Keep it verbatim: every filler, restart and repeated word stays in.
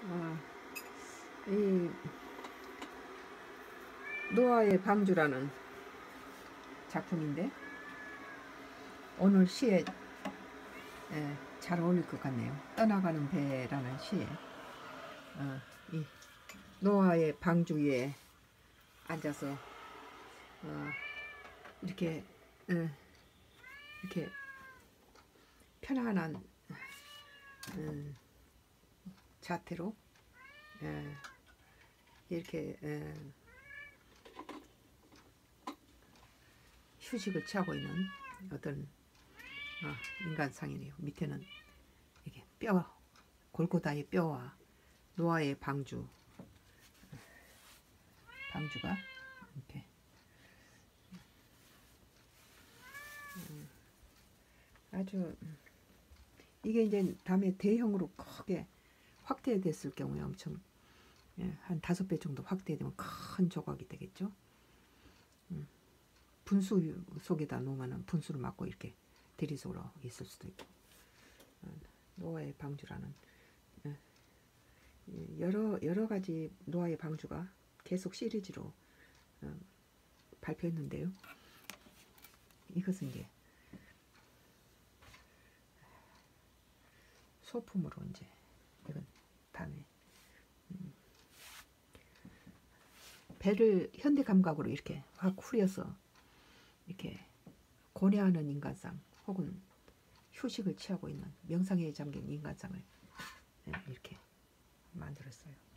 어, 이 노아의 방주라는 작품인데 오늘 시에 예, 잘 어울릴 것 같네요. 떠나가는 배라는 시에 어, 이 노아의 방주 위에 앉아서 어, 이렇게 예, 이렇게 편안한 음, 자태로 예, 이렇게 예, 휴식을 취하고 있는 어떤 아, 인간상이네요. 밑에는 이게 뼈, 골고다의 뼈와 노아의 방주, 방주가 이렇게 음, 아주 이게 이제 다음에 대형으로 크게 확대됐을 경우에 엄청 예, 한 다섯 배 정도 확대되면 큰 조각이 되겠죠. 음, 분수 속에다 놓으면 분수를 맞고 이렇게 대리석으로 있을 수도 있고 어, 노아의 방주라는 예, 여러 여러 가지 노아의 방주가 계속 시리즈로 어, 발표했는데요. 이것은 이제 소품으로 이제 이건 다음에 음, 배를 현대 감각으로 이렇게 확 후려서 이렇게 고뇌하는 인간상 혹은 휴식을 취하고 있는 명상에 잠긴 인간상을 이렇게 만들었어요.